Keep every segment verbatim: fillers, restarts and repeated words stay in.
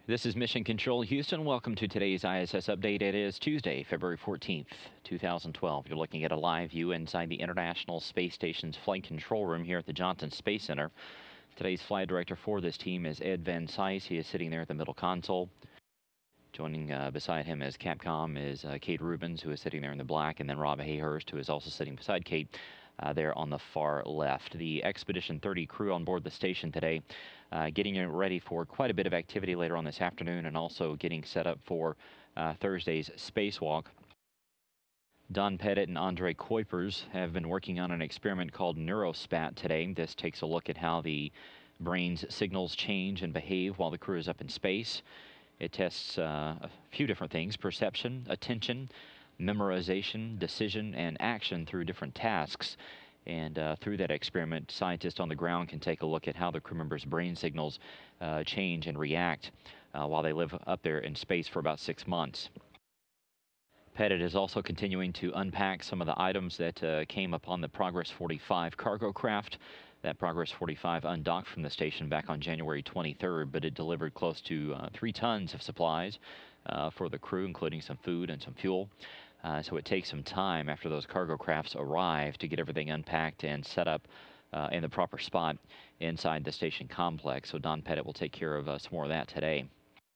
This is Mission Control Houston. Welcome to today's I S S update. It is Tuesday, February fourteenth, two thousand twelve. You're looking at a live view inside the International Space Station's flight control room here at the Johnson Space Center. Today's flight director for this team is Ed Van Cise. He is sitting there at the middle console. Joining uh, beside him as Capcom is uh, Kate Rubens, who is sitting there in the black, and then Rob Hayhurst, who is also sitting beside Kate uh, there on the far left. The Expedition thirty crew on board the station today, uh, getting it ready for quite a bit of activity later on this afternoon, and also getting set up for uh, Thursday's spacewalk. Don Pettit and Andre Kuipers have been working on an experiment called NeuroSpat today. This takes a look at how the brain's signals change and behave while the crew is up in space. It tests uh, a few different things: perception, attention, memorization, decision, and action through different tasks. And uh, through that experiment, scientists on the ground can take a look at how the crew members' brain signals uh, change and react uh, while they live up there in space for about six months. Pettit is also continuing to unpack some of the items that uh, came upon the Progress forty-five cargo craft. That Progress forty-five undocked from the station back on January twenty-third, but it delivered close to uh, three tons of supplies uh, for the crew, including some food and some fuel. Uh, so it takes some time after those cargo crafts arrive to get everything unpacked and set up uh, in the proper spot inside the station complex. So Don Pettit will take care of uh, some more of that today.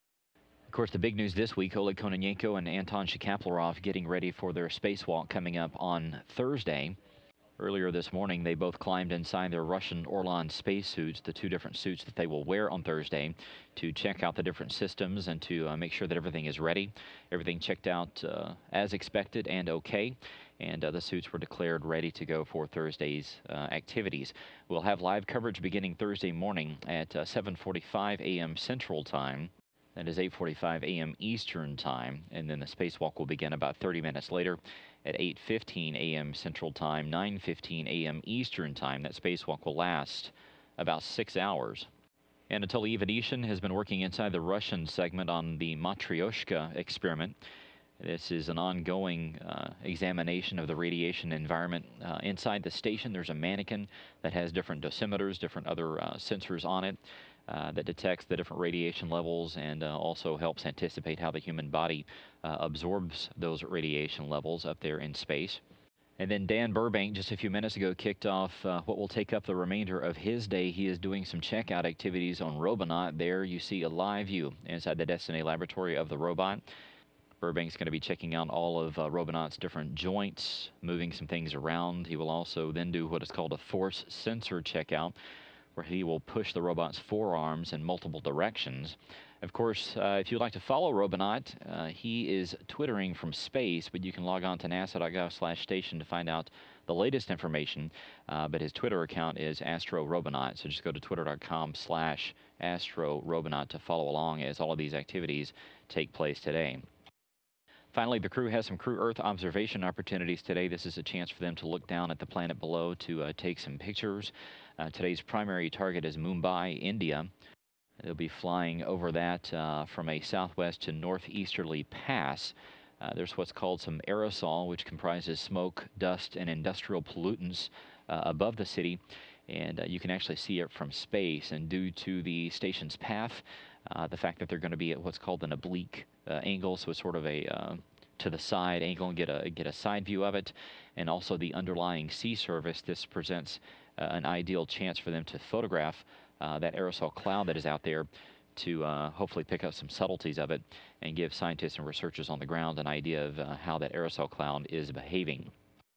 Of course, the big news this week: Oleg Kononenko and Anton Shkaplerov getting ready for their spacewalk coming up on Thursday. Earlier this morning, they both climbed inside their Russian Orlan spacesuits, the two different suits that they will wear on Thursday, to check out the different systems and to uh, make sure that everything is ready. Everything checked out uh, as expected and okay, and uh, the suits were declared ready to go for Thursday's uh, activities. We'll have live coverage beginning Thursday morning at uh, seven forty-five a m Central Time. That is eight forty-five a m Eastern Time, and then the spacewalk will begin about thirty minutes later at eight fifteen a m Central Time, nine fifteen a m Eastern Time. That spacewalk will last about six hours. Anatoly Ivanishin has been working inside the Russian segment on the Matryoshka experiment. This is an ongoing uh, examination of the radiation environment uh, inside the station. There's a mannequin that has different dosimeters, different other uh, sensors on it uh, that detects the different radiation levels, and uh, also helps anticipate how the human body uh, absorbs those radiation levels up there in space. And then Dan Burbank, just a few minutes ago, kicked off uh, what will take up the remainder of his day. He is doing some checkout activities on Robonaut. There you see a live view inside the Destiny laboratory of the robot. Burbank's going to be checking out all of uh, Robonaut's different joints, moving some things around. He will also then do what is called a force sensor checkout, where he will push the robot's forearms in multiple directions. Of course, uh, if you'd like to follow Robonaut, uh, he is twittering from space, but you can log on to nasa.gov slash station to find out the latest information. Uh, but his Twitter account is AstroRobonaut, so just go to twitter.com slash AstroRobonaut to follow along as all of these activities take place today. Finally, the crew has some Crew Earth observation opportunities today. This is a chance for them to look down at the planet below to uh, take some pictures. Uh, today's primary target is Mumbai, India. They'll be flying over that uh, from a southwest to northeasterly pass. Uh, there's what's called some aerosol, which comprises smoke, dust, and industrial pollutants uh, above the city. And uh, you can actually see it from space. And due to the station's path, uh, the fact that they're going to be at what's called an oblique uh, angle, so it's sort of a uh, to the side angle, and get a get a side view of it, and also the underlying sea surface, this presents uh, an ideal chance for them to photograph uh, that aerosol cloud that is out there, to uh, hopefully pick up some subtleties of it and give scientists and researchers on the ground an idea of uh, how that aerosol cloud is behaving.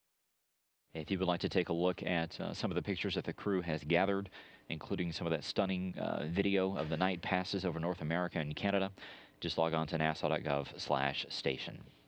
If you would like to take a look at uh, some of the pictures that the crew has gathered, including some of that stunning uh, video of the night passes over North America and Canada, just log on to nasa.gov slash station.